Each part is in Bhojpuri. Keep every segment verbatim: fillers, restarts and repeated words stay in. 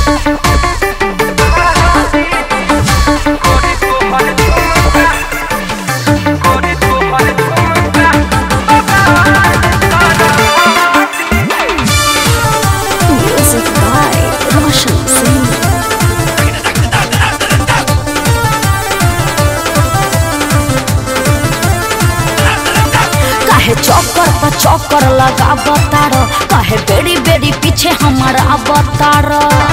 चौकर पर चौकर लगा बतार कहे बेरी बेरी पीछे हमारा बतार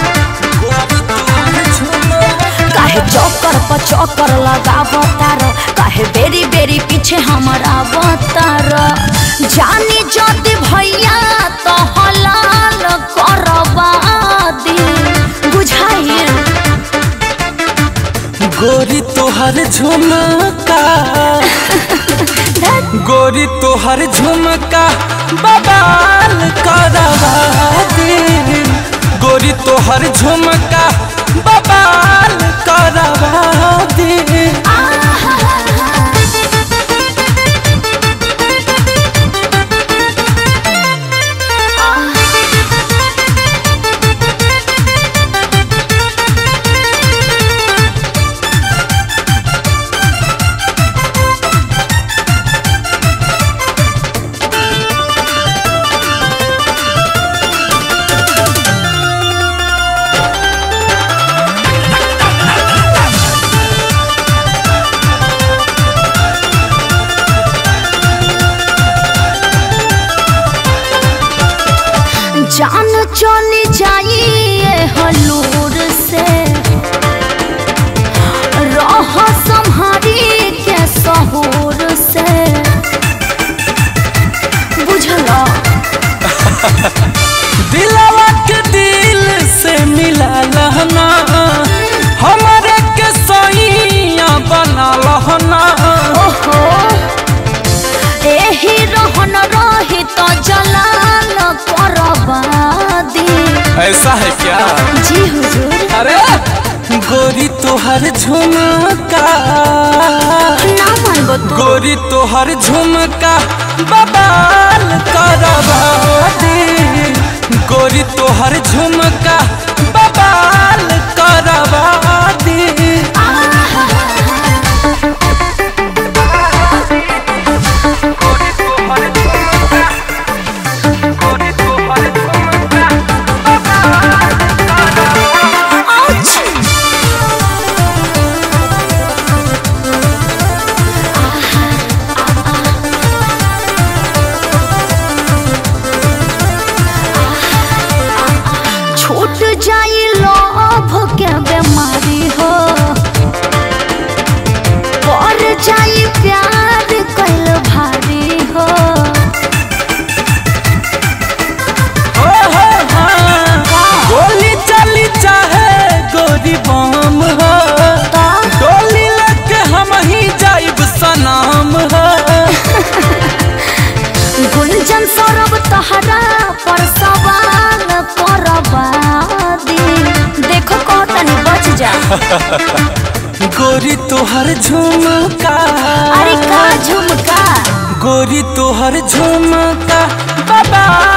कहे चौकर पर चौकर लगा बतार कहे बेरी बेरी पीछे हमारा बतार जानी जदि भैया तो हलाल करवा दी बुझाई गोरी तोहर झुमका गोरी तोहर झुमका बवाल करवा दे गोरी तोहर झुमका बवाल करवा दे जान चली जाइए हलूर से रह संहारी के सहूर से बुझला दिलवा के दिल से मिला लहना हमारे के सैया बना लहना ओहो एही रहन रही तो जलाल करवा दी ऐसा है क्या जी हुजूर अरे गोरी तोहर झुमका ना मानबो तो गोरी तोहर झुमका बवाल करवा दे गोरी तोहर झुमका बवाल करवा दे छूट जाई लोभ के बीमारी हो पर जाई प्यार कइल भारी हो गोली चली चाहे गोरी बम हो गोली लेके हम ही जाइब सनाम हो गुंजन सौरभ तहरा पर सवाल करवा दी देखो कहतनी बच जा गोरी तोहर झुमका अरे का झुमका गोरी तोहर झुमका बाबा